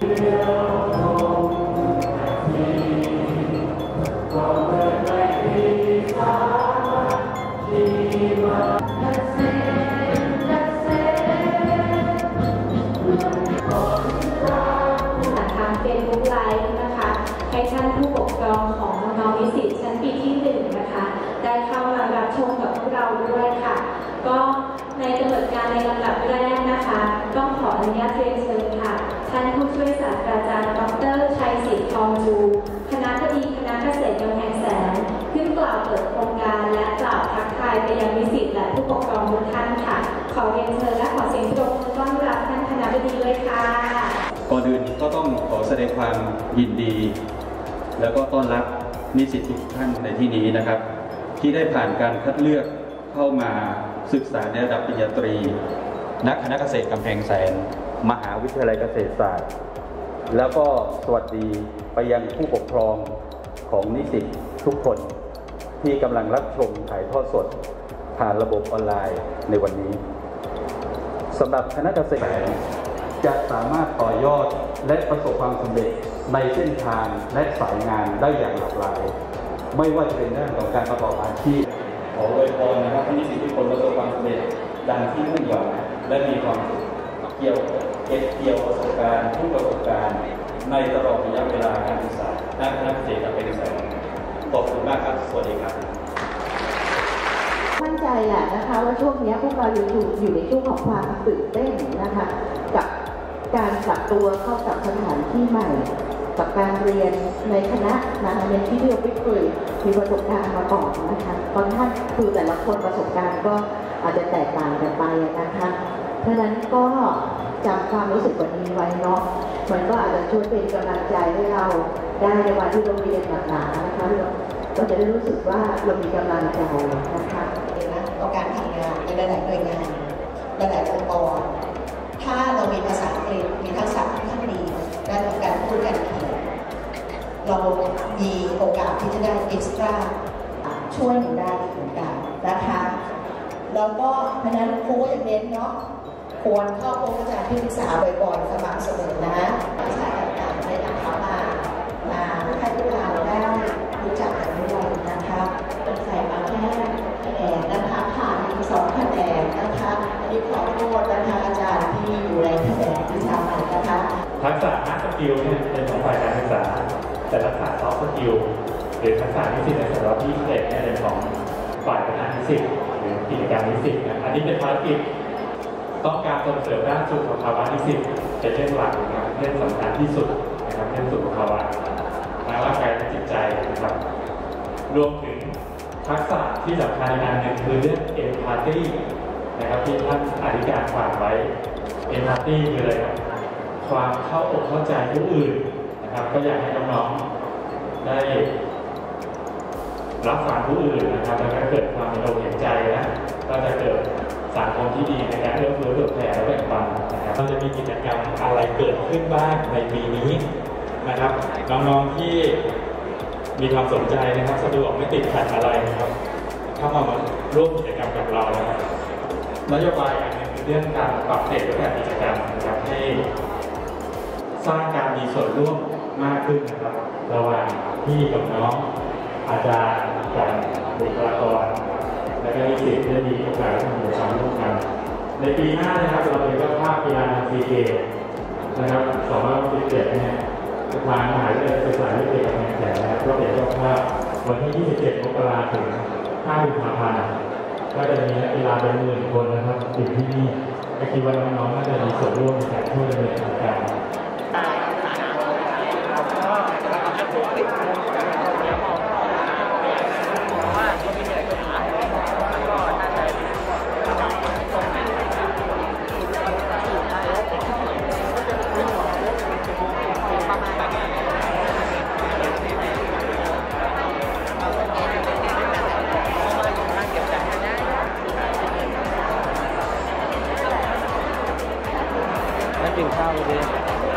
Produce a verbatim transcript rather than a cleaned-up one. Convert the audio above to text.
ให้ท่านผู้ปกครองของน้องๆนิสิตชั้นปีที่หนึ่งนะคะได้เข้ามารับชมกับพวกเราด้วยค่ะก็ในกำหนดการในลำดับแรกนะคะต้องขออนุญาตเรียนเชิญค่ะท่านผู้ช่วยศาสตราจารย์ดร.ชัยศิษฐ์ทองจูคณบดีคณะเกษตรกำแพงแสนขึ้นกล่าวเปิดโครงการและกล่าวทักทายไปยังนิสิตและผู้ปกครองทุกท่านค่ะขอเรียนเชิญและขอเสียงปรบมือต้อนรับท่านคณบดีด้วยค่ะก่อนอื่นก็ต้องขอแสดงความยินดีแล้วก็ต้อนรับนิสิตทุกท่านในที่นี้นะครับที่ได้ผ่านการคัดเลือกเข้ามาศึกษาในระดับปริญญาตรีณคณะเกษตรกำแพงแสนมหาวิทยาลัยเกษตรศาสตร์แล้วก็สวัสดีไปยังผู้ปกครองของนิสิตทุกคนที่กำลังรับชมถ่ายทอดสดผ่านระบบออนไลน์ในวันนี้สำหรับคณะเกษตรจะสามารถต่อยอดและประสบความสำเร็จในเส้นทางและสายงานได้อย่างหลากหลายไม่ว่าจะเป็นเรื่องของการประกอบอาชีพขออวยพรนะครับให้นิสิตทุกคนประสบความสำเร็จดังที่มุ่งหวังและมีความสุขเกี่ยวเก็บเกี่ยวประสบการณ์ทุกประสบการณ์ในตลอดระยะเวลาการศึกษาด้านคณะเกษตรกับเป็นสายขอบคุณมากครับสวัสดีครับมั่นใจแหละนะคะว่าช่วงนี้พวกเราอยู่อยู่ในช่วงของความตื่นเต้นนะคะกับการปรับตัวเข้ากับสถานที่ใหม่กับการเรียนในคณะนะคะในที่ที่เราไม่เคยมีประสบการณ์มาก่อนนะคะตอนท่านคือแต่ละคนประสบการณ์ก็อาจจะแตกต่างกันไปนะคะเพราะฉะนั้นก็จำความรู้สึกวันนี้ไว้เนาะมันก็อาจจะช่วยเป็นกำลังใจให้เราได้ในวันที่เราเรียนหนักๆนะคะเราจะได้รู้สึกว่าเรามีกำลังใจนะคะต่อการทำงานในหลายๆหน่วยงานหลายๆองค์กรถ้าเรามีภาษาอังกฤษมีทักษะที่ขั้นดีด้านการพูดการเขียนเรามีโอกาสที่จะได้เอ็กซ์ตร้าช่วยหนูได้เหมือนกันนะคะแล้วก็เพราะนั้นครูอย่างเน้นเนาะควรเข้าพบอาจารย์ที่ปรึกษาบ่อยๆสม่ำเสมอนะภาษาต่างๆในการเข้ามามาให้พวกเราได้รู้จักกันด้วยนะคะเป็นใส่มาแค่คะแนนนะคะผ่านอีกสองคะแนนนะคะอันนี้ขอโทษนะคะอาจารย์ที่อยู่ในคะแนนที่ทำไปนะคะทักษะฮาร์ดสกิลเนี่ยเป็นของฝ่ายการศึกษาแต่ทักษะซอฟต์สกิลหรือทักษะนิสิตในสำหรับที่เด็กเนี่ยเป็นของฝ่ายบริหารนิสิตหรือกิจการนิสิตนะอันนี้เป็นภารกิจต้องการส่งเสริมด้านสุขภาวะนิสิตเป็นเรื่องหลักนะครับเรื่องสำคัญที่สุดนะครับเรื่องสุขภาวะทางร่างกายและจิตใจนะครับรวมถึงทักษะที่สำคัญอีกอันหนึ่งคือเรื่องเอมพาธีนะครับที่ท่านอธิการฝากไว้เอมพาธีคืออะไรครับความเข้าอกเข้าใจผู้อื่นนะครับก็อยากให้น้องๆได้รับฟังผู้อื่นนะครับแล้วก็เกิดความมีอกเห็นใจนะก็จะเกิดสังคมที่ดีในการเอื้อเฟื้อเผื่อแผ่และแบ่งปันนะครับเราจะมีกิจกรรมอะไรเกิดขึ้นบ้างในปีนี้นะครับน้องๆที่มีความสนใจนะครับสะดวกไม่ติดขัดอะไรนะครับเข้ามาร่วมกิจกรรมกับเรานะครับนโยบายอันนึงคือเรื่องการปรับเปลี่ยนรูปแบบกิจกรรมนะครับให้สร้างการมีส่วนร่วมมากขึ้นนะครับระหว่างพี่กับน้องอาจารย์กับบุคลากรและก็นิสิตได้มีโอกาสทำกิจกรรมร่วมกันในปีหน้านะครับเราเป็นเจ้าภาพกีฬาซีเกมนะครับสองพันสิบเจ็ดเนี่ยทางมหาวิทยาลัยศึกษาวิทยาลัยกำแพงแสนนะครับก็เป็นเจ้าภาพวันที่ยี่สิบเจ็ดมกราคมถึงห้ากุมภาพันธ์ก็จะมีนักกีฬาเป็นหมื่นคนนะครับอยู่ที่นี่ก็คิดว่าน้องๆน่าจะมีส่วนร่วมในการช่วยดำเนินการกินข้าวเลย